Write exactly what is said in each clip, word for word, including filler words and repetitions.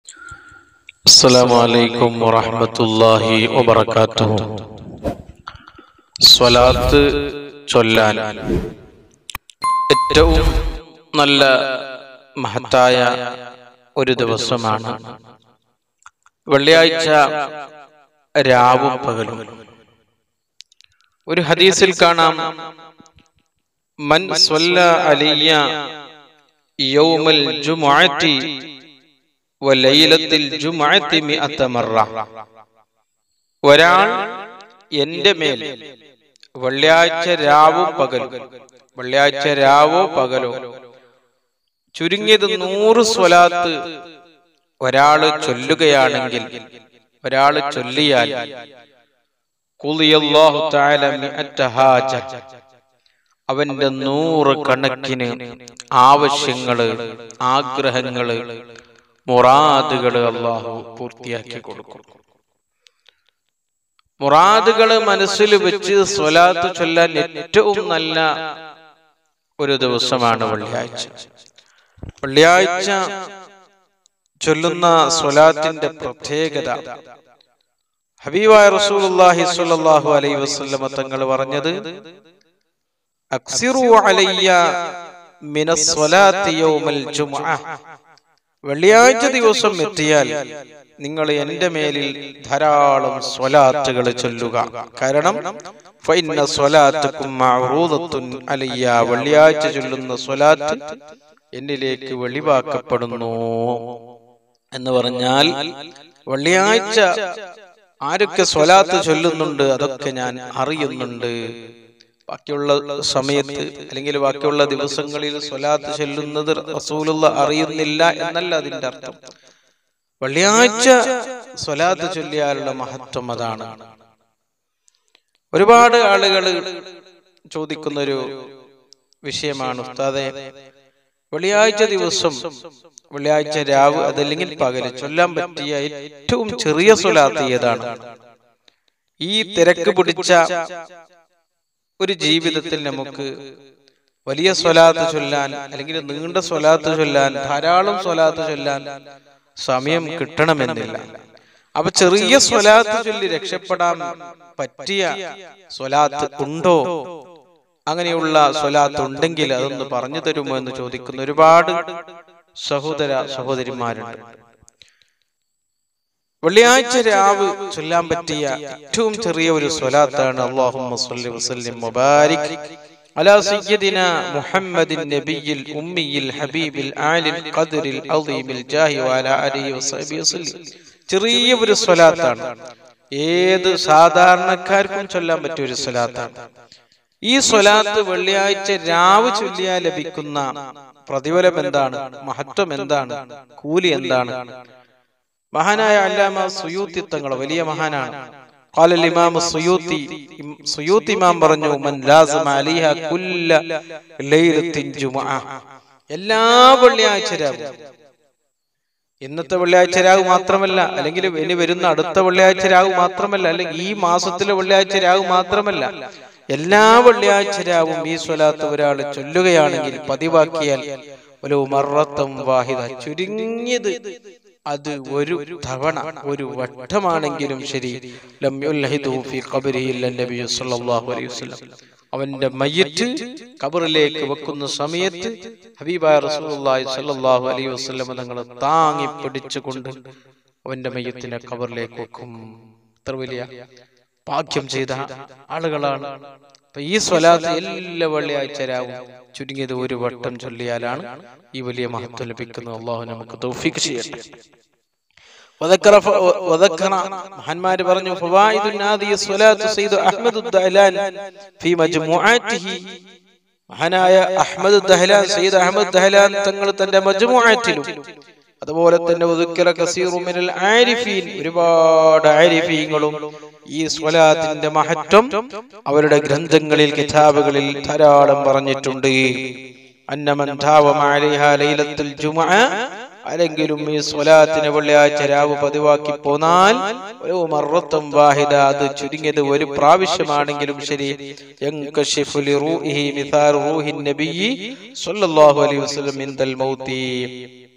അസ്സലാമു അലൈക്കും വറഹ്മത്തുള്ളാഹി വബറകാതുഹു. സ്വലാത്ത് ചൊല്ലാൻ ഏറ്റവും നല്ല മഹത്തായ ഒരു ദിവസമാണ് വെള്ളിയാഴ്ച രാവും പകലും. ഒരു ഹദീസിൽ കാണാം, മൻ സ്വല്ല അലയ്യ യൗമൽ ജുമുഅത്തി വലൈലത്തിൽ ജുമുഅത്തി മിഅത മറ. ഒരാൾ എന്റെ മേൽ വെള്ളിയാഴ്ച രാവും പകലും, വെള്ളിയാഴ്ച രാവോ പകലോ ചുരുങ്ങിയത് നൂറ് സ്വലാത്ത് ഒരാള് ചൊല്ലുകയാണെങ്കിൽ, ഒരാള് ചൊല്ലിയാൽ ഖുളിയല്ലാഹു തആല മിഅത ഹാജ, അവന്റെ നൂറ് കണക്കിന് ആവശ്യങ്ങള്, ആഗ്രഹങ്ങള്, മുറാദുകള് അല്ലാഹു പൂർത്തിയാക്കി കൊടുക്കും. മുറാദുകള് മനസ്സിൽ വെച്ച് സ്വലാത്ത് ചൊല്ലാൻ ഏറ്റവും നല്ല ഒരു ദിവസമാണ് വെള്ളിയാഴ്ച. വെള്ളിയാഴ്ച ചൊല്ലുന്ന സ്വലാത്തിന്റെ പ്രത്യേകത, ഹബീബായ റസൂലുള്ളാഹി സ്വല്ലല്ലാഹു അലൈഹി വസല്ലം തങ്ങൾ പറഞ്ഞത്, അക്സിറു അലയ്യ മിനസ് സ്വലാത്തി യൗമൽ ജുമുഅ. വെള്ളിയാഴ്ച ദിവസം എത്തിയാൽ നിങ്ങൾ എന്റെ മേലിൽ ധാരാളം സ്വലാത്തുകൾ ചൊല്ലുക. കാരണം ഫഇന്ന സ്വലാത്തകും മഅറൂദത്തുൻ അലയ്യ, വെള്ളിയാഴ്ച ചൊല്ലുന്ന സ്വലാത്ത് എന്നിലേക്ക് വെളിവാക്കപ്പെടുന്നു എന്ന് പറഞ്ഞാൽ, വെള്ളിയാഴ്ച ആരൊക്കെ സ്വലാത്ത് ചൊല്ലുന്നുണ്ട് അതൊക്കെ ഞാൻ അറിയുന്നുണ്ട്. ബാക്കിയുള്ള സമയത്ത് അല്ലെങ്കിൽ ബാക്കിയുള്ള ദിവസങ്ങളിൽ സ്വലാത്ത് ചൊല്ലുന്നത് റസൂലുള്ള അറിയുന്നില്ല എന്നല്ല അതിന്റെ അർത്ഥം. വെള്ളിയാഴ്ച സ്വലാത്ത് ചൊല്ലിയാലുള്ള മഹത്വം അതാണ്. ഒരുപാട് ആളുകൾ ചോദിക്കുന്നൊരു വിഷയമാണ്, ഉസ്താദേ, വെള്ളിയാഴ്ച ദിവസം, വെള്ളിയാഴ്ച രാവ് അതല്ലെങ്കിൽ പകല് ചൊല്ലാൻ പറ്റിയ ഏറ്റവും ചെറിയ സ്വലാത്ത് ഏതാണ്? ഈ തിരക്ക് പിടിച്ച ഒരു ജീവിതത്തിൽ നമുക്ക് വലിയ സ്വലാത്ത് ചൊല്ലാൻ അല്ലെങ്കിൽ നീണ്ട സ്വലാത്ത് ചൊല്ലാൻ, ധാരാളം സ്വലാത്ത് ചൊല്ലാൻ സമയം കിട്ടണമെന്നില്ല. അപ്പൊ ചെറിയ സ്വലാത്ത് ചൊല്ലി രക്ഷപ്പെടാൻ പറ്റിയ സ്വലാത്ത് ഉണ്ടോ? അങ്ങനെയുള്ള സ്വലാത്ത് ഉണ്ടെങ്കിൽ അതൊന്ന് പറഞ്ഞു തരുമോ എന്ന് ചോദിക്കുന്ന ഒരുപാട് സഹോദര സഹോദരിമാരുണ്ട്. വെള്ളിയാഴ്ച രാവ് ചൊല്ലാൻ പറ്റിയ ഏറ്റവും ചെറിയ ഒരു സ്വലാത്താണ് അല്ലാഹുമ്മ സ്വല്ലി വസല്ലിം വബാരിക് അലാ സയ്യിദിനാ മുഹമ്മദിൻ നബിയിൽ ഉമ്മിയിൽ ഹബീബിൽ ആലിൽ ഖദ്രിൽ അളീമിൽ ജാഹി വഅലാ ആലിഹി വസഹ്ബിഹി വസല്ലം. ചെറിയ ഒരു സ്വലാത്താണ്, ഏത് സാധാരണക്കാർക്കും ചൊല്ലാൻ പറ്റിയ ഒരു സ്വലാത്താണ്. ഈ സ്വലാത്ത് വെള്ളിയാഴ്ച രാവ് ചൊല്ലിയാൽ ലഭിക്കുന്ന പ്രതിഫലം എന്താണ്, മഹത്വം എന്താണ്, കൂലി എന്താണ്? മഹാനായ അല്ലാമ സുയൂത്തി തങ്ങൾ വലിയ മഹാനാണ്. ഖാലൽ ഇമാം സുയൂത്തി, സുയൂത്തി ഇമാം പറഞ്ഞു, മൻ ലാസിമ അലൈഹ കുല്ല ലൈലത്തിൻ ജുമുഅ, എല്ലാ വെള്ളിയാഴ്ച രാവും, ഇന്നത്തെ വെള്ളിയാഴ്ച രാവ് മാത്രമല്ല, അല്ലെങ്കിൽ ഇനി വരുന്ന അടുത്ത വെള്ളിയാഴ്ച രാവ് മാത്രമല്ല, അല്ലെങ്കിൽ ഈ മാസത്തിലെ വെള്ളിയാഴ്ച രാവ് മാത്രമല്ല, എല്ലാ വെള്ളിയാഴ്ച രാവും ഈ സ്വലാത്ത് ഒരാൾ ചൊല്ലുകയാണെങ്കിൽ, പതിവാക്കിയാൽ ഒരു മറത്തം വാഹിദ, ചുരുങ്ങിയത് അത് ഒരു തവണ, ഒരു വട്ടമാണെങ്കിലും ശരി, ലം യുൽഹിദു ഫീ ഖബ്രിഹി നബി സല്ലല്ലാഹു അലൈഹി വസല്ലം, അവന്റെ മയ്യിത്ത് ഖബറിലേക്ക് വെക്കുന്ന സമയത്ത് ഹബീബായ റസൂലുള്ളാഹി സ്വല്ലല്ലാഹു അലൈഹി വസല്ലം തങ്ങൾ താങ്ങി പിടിച്ചുകൊണ്ട് അവന്റെ മയ്യിത്തിനെ ഖബറിലേക്ക് വെക്കും. എത്ര വലിയ ഭാഗ്യം ചെയ്ത ആളുകളാണ്. അപ്പൊ ഈ സ്വലാത്ത് എല്ലാ വെള്ളിയാഴ്ച രാവും ചുരുങ്ങിയത് ഒരു വട്ടം ചൊല്ലിയാലാണ് ഈ വലിയ മഹത്വം ലഭിക്കുന്നത്. അല്ലാഹു നമുക്ക് തൗഫീഖ് ചെയ്യട്ടെ. മഹാന്മാര് പറഞ്ഞു, ഫവായിദുൻ ഹാദിഹി സ്വലാത്തു സയ്യിദ് അഹ്മദ് ദഹ്ലാൻ ഫീ മജ്മുഅത്തിഹി, മഹാനായ അഹ്മദ് ദഹ്ലാൻ, സയ്യിദ് അഹ്മദ് ദഹ്ലാൻ തങ്ങൾ തന്റെ മജ്മുഅത്തിലും, അതുപോലെ തന്നെ ഉദ്കിറ കസീറു മിനൽ ആരിഫീൻ, ഒരുപാട് ആരിഫീങ്ങളും ഈ സ്വലാത്തിന്റെ മഹത്വം അവരുടെ ഗ്രന്ഥങ്ങളിൽ, കിതാബുകളിൽ ധാരാളം പറഞ്ഞിട്ടുണ്ട്. അന്നമൻ ദാവമ അലൈഹാ ലൈലത്തുൽ ജുമുഅ, ആരെങ്കിലും ഈ സ്വലാത്തിന് വെള്ളിയാഴ്ച രാവ് പതിവാക്കി പോന്നാൽ ഒരു മറത്തും വാഹിദ, അത് ചുരുങ്ങിയത് ഒരു പ്രാവശ്യമാണെങ്കിലും ശരി, യൻകശിഫു ലിറൂഹിഹി മിസാർ റൂഹിൻ നബിയ്യി സ്വല്ലല്ലാഹു അലൈഹി വസല്ലം ഇൻദൽ മൗതി,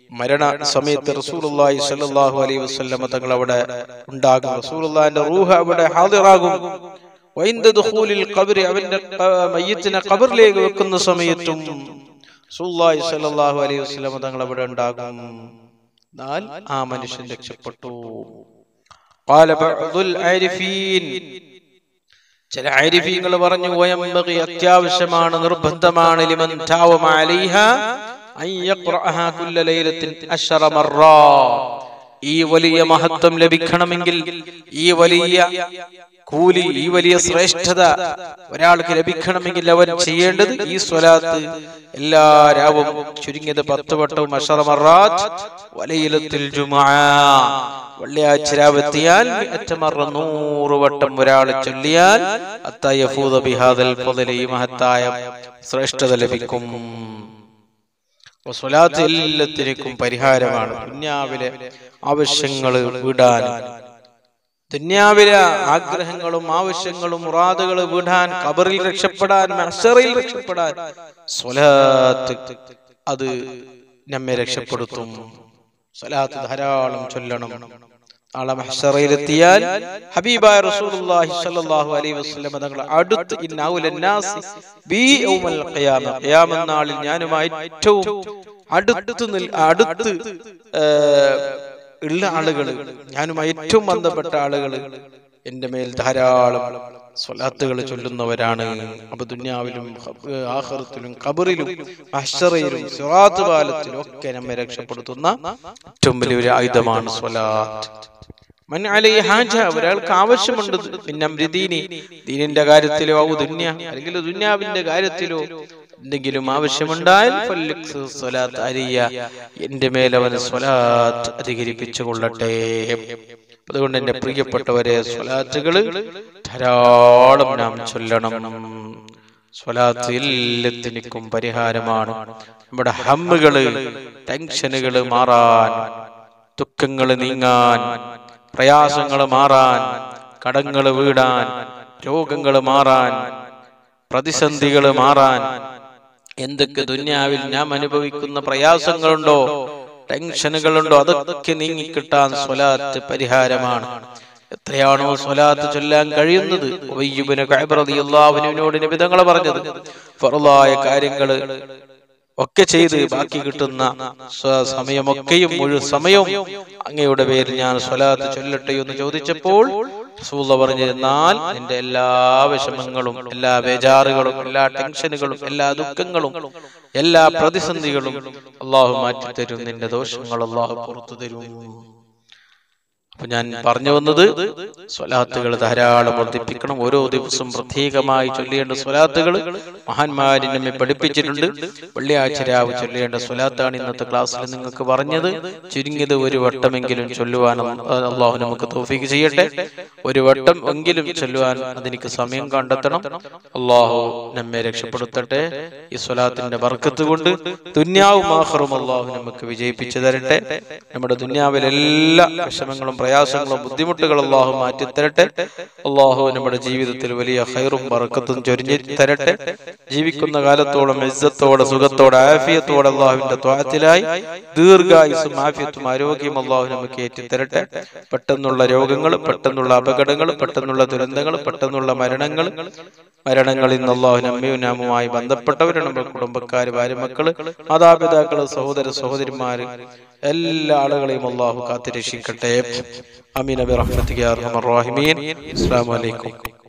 മരണ സമയത്ത് റസൂലുള്ളാഹി സ്വല്ലല്ലാഹു അലൈഹി വസല്ലം തങ്ങൾ അവിടെ ഉണ്ടാകും. റസൂലുള്ളാഹിന്റെ റൂഹ് അവിടെ ഹാദിറാകും. വഇൻദ ദുഖൂലിൽ ഖബ്രി, അവന്റെ മയ്യിത്തിനെ ഖബറിലേക്ക് വെക്കുന്ന സമയത്തും റസൂലുള്ളാഹി സ്വല്ലല്ലാഹു അലൈഹി വസല്ലം തങ്ങൾ അവിടെ ഉണ്ടാകും. എന്നാൽ ആ മനുഷ്യൻ രക്ഷപ്പെട്ടു. ഖാല ബഅദുൽ ആരിഫീൻ, ചില ആരിഫീങ്ങൾ പറഞ്ഞു, വയംബഗി, അത്യാവശ്യമാണ്, നിർബന്ധമാണ്, ലിമൻ താവമ അലൈഹാ അൻ യഖറഅഹാ കുല്ല ലൈലത്തിൻ അശ്റ മർറാ, ഈ വലിയ മഹത്വം ലഭിക്കണമെങ്കിൽ, ഈ വലിയ കൂലി, ഈ വലിയ ശ്രേഷ്ഠത ഒരാൾക്ക് ലഭിക്കണമെങ്കിൽ അവൻ ചെയ്യേണ്ടത് ഈ സ്വലാത്ത് എല്ലാ രാവും ചുരുങ്ങിയത് പത്ത് വട്ടവും അശ്റ മർറാത്ത് വലൈലത്തുൽ ജുമുഅ, വെള്ളിയാഴ്ച രാവെത്തിയാൽ നൂറ് വട്ടം ഒരാൾ ചൊല്ലിയാൽ ഹത്താ യഫൂദ ബിഹാദൽ ഫളി, ഈ മഹത്തായ ശ്രേഷ്ഠത ലഭിക്കും. സ്വലാത്ത് എല്ലാത്തിനും പരിഹാരമാണ്. ദുനിയാവിലെ ആവശ്യങ്ങൾ വിടാൻ, ദുനിയാവിലെ ആഗ്രഹങ്ങളും ആവശ്യങ്ങളും മുറാദുകൾ വിടാൻ, ഖബറിൽ രക്ഷപ്പെടാൻ, മഹ്ശറിൽ രക്ഷപ്പെടാൻ സ്വലാത്ത് അത് നമ്മെ രക്ഷപ്പെടുത്തും. സ്വലാത്ത് ധാരാളം ചൊല്ലണം. നാളെ മഹ്ശറിലെത്തിയാൽ ഹബീബായ റസൂലുള്ളാഹി സ്വല്ലല്ലാഹു അലൈഹി വസല്ലം തങ്ങൾ അടുത്ത്, ഇന്ന ഔലൻ നാസി ബി യൗമൽ ഖിയാമ, ഖിയാമത്ത് നാളിൽ ഞാനുമായി ഏറ്റവും അടുത്ത് അടുത്ത് ഉള്ള ആളുകൾ, ഞാനുമായി ഏറ്റവും ബന്ധപ്പെട്ട ആളുകൾ എന്റെ മേൽ ധാരാളം സ്വലാത്തുകൾ ചൊല്ലുന്നവരാണ്. അപ്പൊ ദുനിയാവിലും ആഖിറത്തിലും ഖബറിലും മഹ്ശറിലും സിറാത്ത് പാലത്തിലും ഒക്കെ നമ്മെ രക്ഷപ്പെടുത്തുന്ന ഏറ്റവും വലിയൊരു ആയുധമാണ് സ്വലാത്ത്. മൻ അലൈഹി ഹാജ, ഒരാൾക്ക് ആവശ്യമുണ്ട്, പിന്നെ ദീനി, ദീനിന്റെ കാര്യത്തിലോ ഔ ദുനിയ, അല്ലെങ്കിൽ ദുനിയാവിന്റെ കാര്യത്തിലോ എന്തെങ്കിലും ആവശ്യമുണ്ടായാൽ സ്വലാത്ത് അരിയ, എന്റെ മേൽ അവന് സ്വലാത്ത് അധികരിപ്പിച്ചു കൊള്ളട്ടെ. അതുകൊണ്ട് എന്റെ പ്രിയപ്പെട്ടവരെ, സ്വലാത്തുകൾ ധാരാളം നാം ചൊല്ലണം. സ്വലാത്ത് എല്ലാത്തിനും പരിഹാരമാണ്. നമ്മുടെ ഹമ്മുകള്, ടെൻഷനുകള് മാറാൻ, ദുഃഖങ്ങൾ നീങ്ങാൻ, പ്രയാസങ്ങൾ മാറാൻ, കടങ്ങൾ വീടാൻ, രോഗങ്ങൾ മാറാൻ, പ്രതിസന്ധികൾ മാറാൻ, എന്തൊക്കെ ദുനിയാവിൽ നാം അനുഭവിക്കുന്ന പ്രയാസങ്ങളുണ്ടോ, ടെൻഷനുകളുണ്ടോ, അതൊക്കെ നീങ്ങിക്കിട്ടാൻ സ്വലാത്ത് പരിഹാരമാണ്. എത്രയാണോ സ്വലാത്ത് ചൊല്ലാൻ കഴിയുന്നത്, ഉബയ്യ് ഇബ്നു കഅബ് റളിയല്ലാഹു അൻഹുവിനോട് നബി തങ്ങൾ പറഞ്ഞത്, ഫർളായ കാര്യങ്ങൾ ഒക്കെ ചെയ്ത് ബാക്കി കിട്ടുന്ന സമയമൊക്കെയും മുഴുവൻ സമയവും അങ്ങയുടെ പേരിൽ ഞാൻ സ്വലാത്ത് ചൊല്ലട്ടെ എന്ന് ചോദിച്ചപ്പോൾ റസൂലുള്ളാഹി പറഞ്ഞിരുന്നാൽ നിന്റെ എല്ലാ വിഷമങ്ങളും, എല്ലാ ബേജാറുകളും, എല്ലാ ടെൻഷനുകളും, എല്ലാ ദുഃഖങ്ങളും, എല്ലാ പ്രതിസന്ധികളും അള്ളാഹു മാറ്റിത്തരും. നിന്റെ ദോഷങ്ങൾ അള്ളാഹു പുറത്തു തരും. അപ്പൊ ഞാൻ പറഞ്ഞു വന്നത്, സ്വലാത്തുകൾ ധാരാളം വർദ്ധിപ്പിക്കണം. ഓരോ ദിവസവും പ്രത്യേകമായി ചൊല്ലേണ്ട സ്വലാത്തുകൾ മഹാന്മാര് നമ്മെ പഠിപ്പിച്ചിട്ടുണ്ട്. വെള്ളിയാഴ്ച രാവ് ചൊല്ലേണ്ട സ്വലാത്താണ് ഇന്നത്തെ ക്ലാസ്സിൽ നിങ്ങൾക്ക് പറഞ്ഞത്. ചുരുങ്ങിയത് ഒരു വട്ടമെങ്കിലും ചൊല്ലുവാൻ അള്ളാഹു നമുക്ക് തൗഫീഖ് ചെയ്യട്ടെ. ഒരു വട്ടം എങ്കിലും ചൊല്ലുവാൻ അതെനിക്ക് സമയം കണ്ടെത്തണം. അള്ളാഹു നമ്മെ രക്ഷപ്പെടുത്തട്ടെ. ഈ സ്വലാത്തിന്റെ ബർക്കത്ത് കൊണ്ട് ദുനിയാവും ആഖിറവും അള്ളാഹു നമുക്ക് വിജയിപ്പിച്ചു തരട്ടെ. നമ്മുടെ ദുനിയാവിലെ എല്ലാ വിഷമങ്ങളും പ്രയാസങ്ങളും ബുദ്ധിമുട്ടുകളും അള്ളാഹു മാറ്റി തരട്ടെ. അള്ളാഹു നമ്മുടെ ജീവിതത്തിൽ വലിയ ഖൈറും ബർക്കത്തും ചൊരിഞ്ഞു തരട്ടെ. ജീവിക്കുന്ന കാലത്തോളം ഇസ്സത്തോടെ, സുഖത്തോടെ, ആഫിയത്തോടെ അള്ളാഹുവിന്റെ ത്വാഅത്തിലായി ദീർഘായുസ്സും ആഫിയത്തും ആരോഗ്യം അള്ളാഹു നമുക്ക് ഏറ്റിത്തരട്ടെ. പെട്ടെന്നുള്ള രോഗങ്ങൾ, പെട്ടെന്നുള്ള അപകടങ്ങൾ, പെട്ടെന്നുള്ള ദുരന്തങ്ങൾ, പെട്ടെന്നുള്ള മരണങ്ങൾ മരണങ്ങളിൽ നിന്ന് അള്ളാഹു നമ്മയും നാമുമായി ബന്ധപ്പെട്ടവരും നമ്മുടെ കുടുംബക്കാര്, ഭാര്യമക്കള്, മാതാപിതാക്കള്, സഹോദര സഹോദരിമാര്, എല്ലാ ആളുകളെയും അള്ളാഹു കാത്തുരക്ഷിക്കട്ടെ. ആമീൻ ബിറഹ്മതിക യാ അർഹമർ റഹീമീൻ. അസ്സലാമു അലൈക്കും.